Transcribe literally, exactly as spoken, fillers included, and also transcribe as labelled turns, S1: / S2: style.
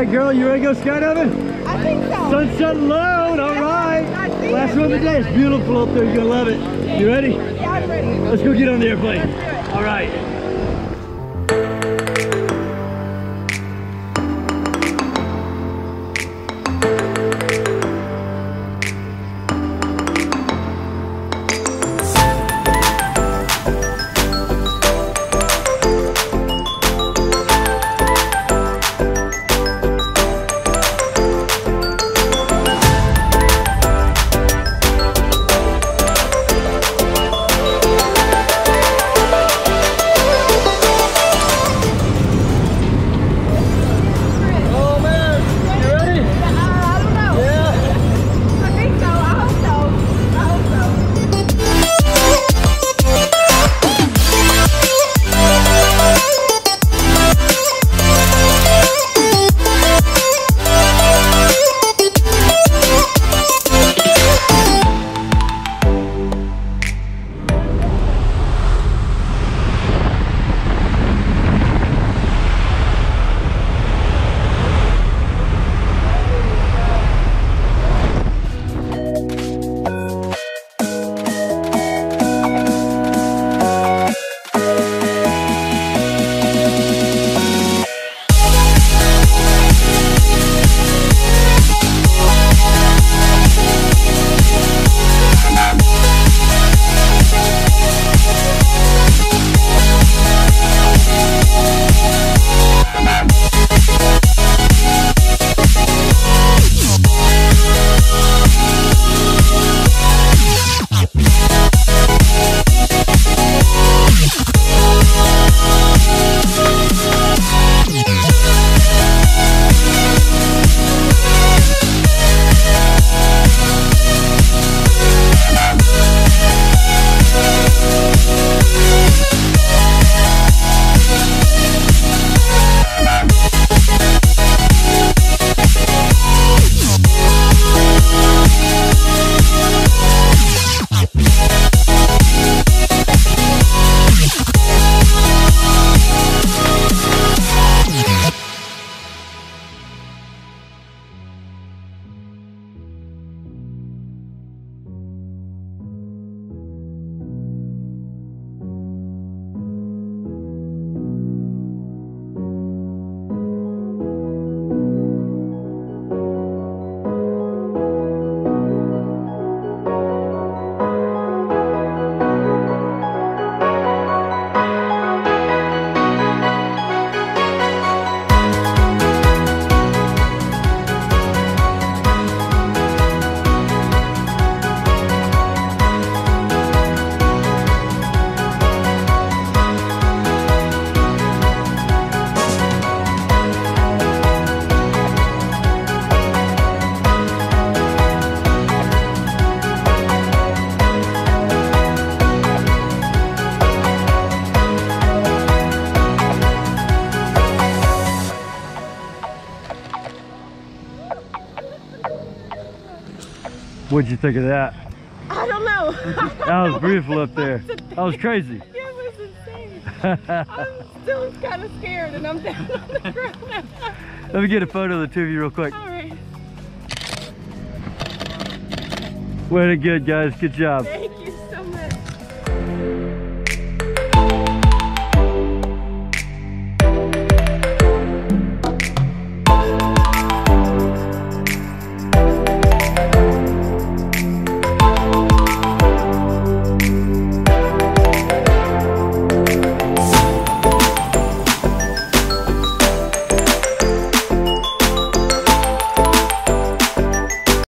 S1: right, girl, you ready to go skydiving?
S2: I think so.
S1: Sun's setting low, all right. Last one of the day. It's beautiful up there. You're gonna love it. You ready?
S2: Yeah, I'm ready.
S1: Let's go get on the airplane.
S2: Let's do it.
S1: All right. What'd you think of that?
S2: I don't know.
S1: That was beautiful up there. That was crazy.
S2: Yeah, it was insane. I'm still kind of scared and I'm down on the ground.
S1: Let me get a photo of the two of you real quick.
S2: All right.
S1: Way to good, guys. Good job.
S2: Thank you.